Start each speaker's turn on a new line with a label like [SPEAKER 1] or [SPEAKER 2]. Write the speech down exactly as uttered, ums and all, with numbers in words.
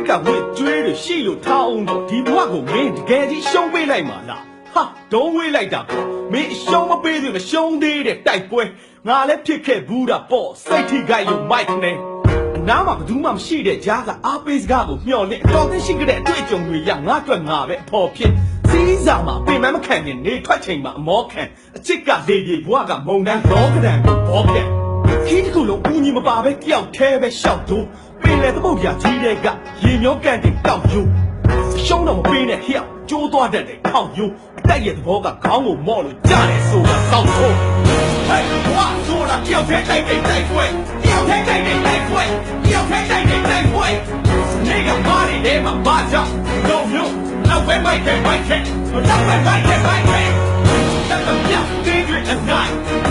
[SPEAKER 1] ကဝစ်ကျွေးတွေရှိလို့ထားအောင်တော့ဒီဘဝကိုမင်းတကယ်ကြီးရှုံးပေးလိုက်မှာလားဟာဒုံးဝေးလိုက်တာပေါ့မင်းရှုံးမပေးသေးမရှုံးသေးတဲ့တိုက်ပွဲငါလည်းဖြစ်ခဲ့ဘူးတာပေါ့စိတ်ထိခိုက်လို့မိုက်နေနားမှာဘယ်သူမှမရှိတဲ့ကြားကအားပေးစကားကိုမျှော်လင့်အတော်သိရှိကြတဲ့အတွေ့အကြုံတွေရငါအတွက်ငါပဲအဖို့ဖြစ်စီးစားမှာပင်မမခံရင်နေထွက်ချိန်မှာအမောခံအချစ်ကလေပြေဘဝကမုံတန်းလောကဒဏ်ကိုဘောပြခီးတစ်ခုလုံးဦးညီမပါပဲကြောက်သေးပဲရှောက်တော့ပင်လေသမုတ်ပြကြီးတဲ့ကရေမျောကန်တဲ့တောက်ယူရှုံးတော့မပေးနဲ့ဟျောက်ကျိုးသွားတတ်တဲ့ခေါင်းယူအတိုက်ရဲ့သဘောကခေါင်းကိုမော့လို့ကြားတယ်ဆိုတာတောက်ဖို့ဟဲ့ဘဝဆိုတာကြောက်သေးတိုက်တဲ့တိုက်ပွဲကြောက်သေးတိုက်တဲ့တိုက်ပွဲကြောက်သေးတိုက်တဲ့တိုက်ပွဲနေကမားနေတဲ့မှာဘာကြောင့်တော့မျိုးနောက်ပဲမိုက်တဲ့မိုက်တဲ့နောက်ပဲမိုက်တဲ့မိုက်တဲ့တတ်တဲ့ပြင်းပြင်းအနိုင်